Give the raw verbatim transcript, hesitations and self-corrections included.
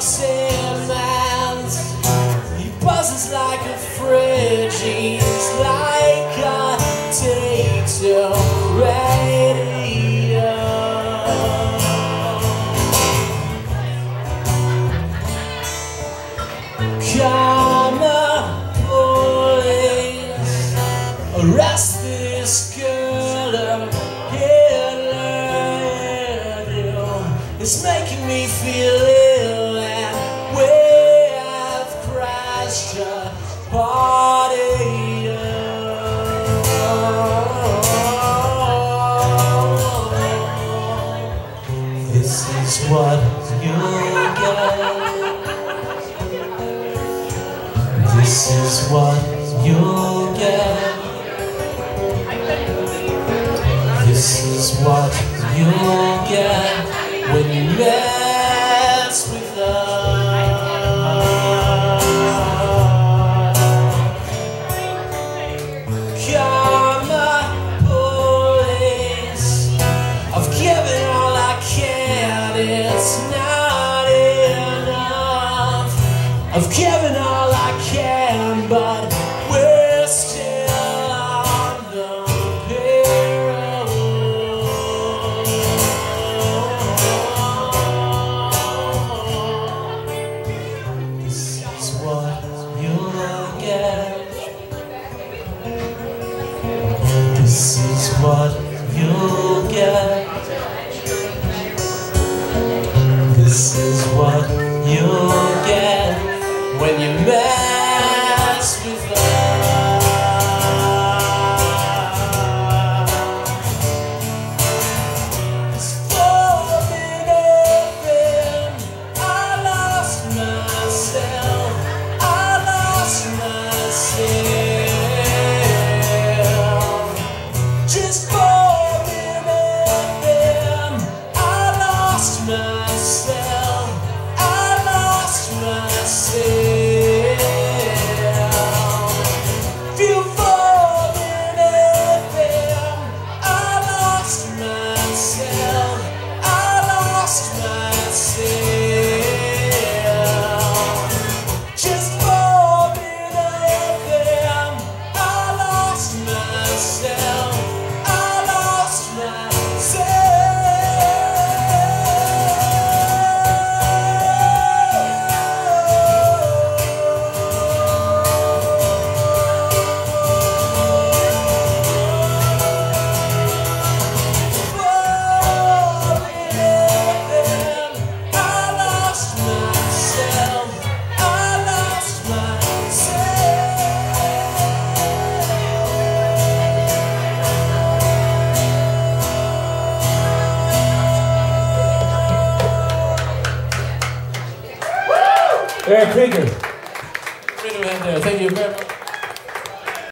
walks in and he buzzes like a fridge. He's like a data radio. Come on, police, arrest this girl of it's making me feel ill, and we have crashed a party. This is what you'll get. This is what you'll get. This is what you'll get when you mess with us. Come on, police, I've given all I can, it's not enough. I've given all I can, but we're still on the payroll. This is what you'll get. This is what you'll get when you mess with us. It's falling open. I lost myself. I lost myself. Just falling open, I lost myself, I lost myself. Feel falling open, I lost myself, I lost myself. Just falling open, I lost myself. Krueger. Radiohead there. Thank you very much.